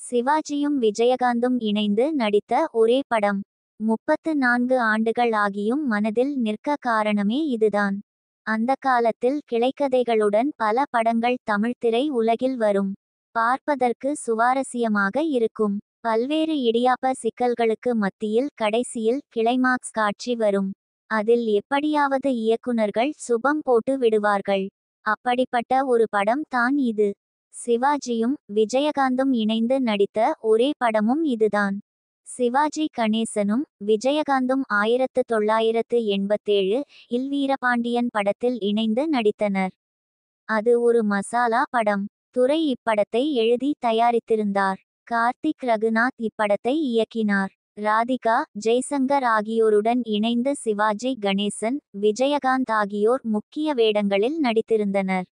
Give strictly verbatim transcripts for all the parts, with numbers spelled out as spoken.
சிவாஜியும் விஜயகாந்தும் இணைந்து நடித்த ஒரே படம். முப்பத்து நான்கு ஆண்டுகள் ஆகியும் மனதில் நிற்க காரணமே இதுதான். அந்த காலத்தில் கிளைக்கதைகளுடன் பல படங்கள் தமிழ்த்திரை உலகில் வரும். பார்ப்பதற்கு சுவாரஸ்யமாக இருக்கும். பல்வேறு இடியாப்ப சிக்கல்களுக்கு மத்தியில் கடைசியில் கிளைமாக்ஸ் காட்சி வரும். அதில் எப்படியாவது இயக்குனர்கள் சுபம் போட்டு விடுவார்கள். அப்படிப்பட்ட ஒரு படம் தான் இது. சிவாஜியும் விஜயகாந்தும் இணைந்து நடித்த ஒரே படமும் இதுதான். சிவாஜி கணேசனும் விஜயகாந்தும் ஆயிரத்து தொள்ளாயிரத்து எண்பத்தேழு இல் வீரபாண்டியன் படத்தில் இணைந்து நடித்தனர். அது ஒரு மசாலா படம். துரை இப்படத்தை எழுதி தயாரித்திருந்தார். கார்த்திக் ரகுநாத் இப்படத்தை இயக்கினார். ராதிகா, ஜெய்சங்கர் ஆகியோருடன் இணைந்து சிவாஜி கணேசன், விஜயகாந்த் ஆகியோர் முக்கிய வேடங்களில் நடித்திருந்தனர்.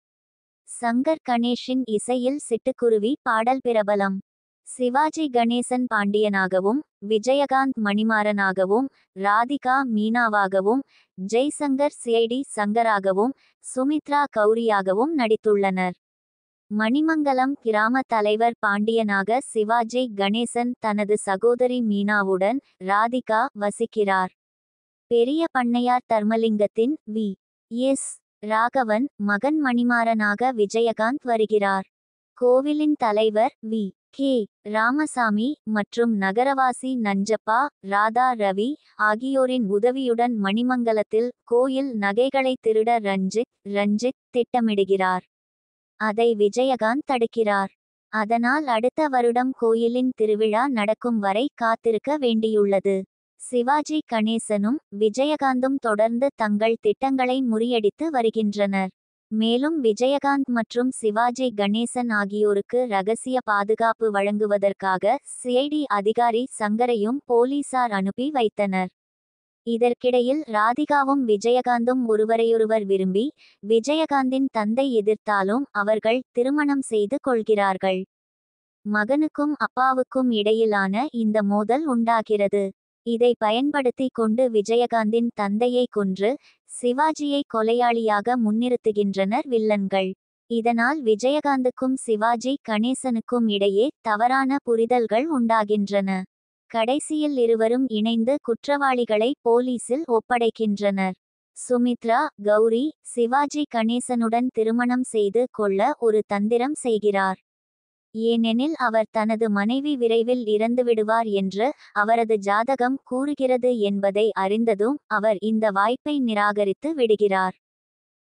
சங்கர் கணேஷின் இசையில் சிட்டுக்குருவி பாடல் பிரபலம். சிவாஜி கணேசன் பாண்டியனாகவும், விஜயகாந்த் மணிமாறனாகவும், ராதிகா மீனாவாகவும், ஜெய்சங்கர் சிஐடி சங்கராகவும், சுமித்ரா கௌரியாகவும் நடித்துள்ளனர். மணிமங்கலம் கிராம தலைவர் பாண்டியனாக சிவாஜி கணேசன் தனது சகோதரி மீனாவுடன் ராதிகா வசிக்கிறார். பெரிய பண்ணையார் தர்மலிங்கத்தின் வி. எஸ். ராகவன் மகன் மணிமாறனாக விஜயகாந்த் வருகிறார். கோவிலின் தலைவர் வி. கே. ராமசாமி மற்றும் நகரவாசி நஞ்சப்பா, ராதா ரவி ஆகியோரின் உதவியுடன் மணிமங்கலத்தில் கோயில் நகைகளை திருட ரஞ்சித் ரஞ்சித் திட்டமிடுகிறார். அதை விஜயகாந்த் தடுக்கிறார். அதனால் அடுத்த வருடம் கோயிலின் திருவிழா நடக்கும் வரை காத்திருக்க வேண்டியுள்ளது. சிவாஜி கணேசனும் விஜயகாந்தும் தொடர்ந்து தங்கள் திட்டங்களை முறியடித்து வருகின்றனர். மேலும் விஜயகாந்த் மற்றும் சிவாஜி கணேசன் ஆகியோருக்கு ரகசிய பாதுகாப்பு வழங்குவதற்காக சிஐடி அதிகாரி சங்கரையும் போலீசார் அனுப்பி வைத்தனர். இதற்கிடையில் ராதிகாவும் விஜயகாந்தும் ஒருவரையொருவர் விரும்பி, விஜயகாந்தின் தந்தை எதிர்த்தாலும் அவர்கள் திருமணம் செய்து கொள்கிறார்கள். மகனுக்கும் அப்பாவுக்கும் இடையிலான இந்த மோதல் உண்டாகிறது. இதை பயன்படுத்தி கொண்டு விஜயகாந்தின் தந்தையை கொன்று சிவாஜியை கொலையாளியாக முன்னிறுத்துகின்றனர் வில்லன்கள். இதனால் விஜயகாந்துக்கும் சிவாஜி கணேசனுக்கும் இடையே தவறான புரிதல்கள் உண்டாகின்றன. கடைசியில் இருவரும் இணைந்து குற்றவாளிகளை போலீசில் ஒப்படைக்கின்றனர். சுமித்ரா கௌரி சிவாஜி கணேசனுடன் திருமணம் செய்து கொள்ள ஒரு தந்திரம் செய்கிறார். ஏனெனில் அவர் தனது மனைவி விரைவில் இறந்துவிடுவார் என்று அவரது ஜாதகம் கூறுகிறது என்பதை அறிந்ததும் அவர் இந்த வாய்ப்பை நிராகரித்து விடுகிறார்.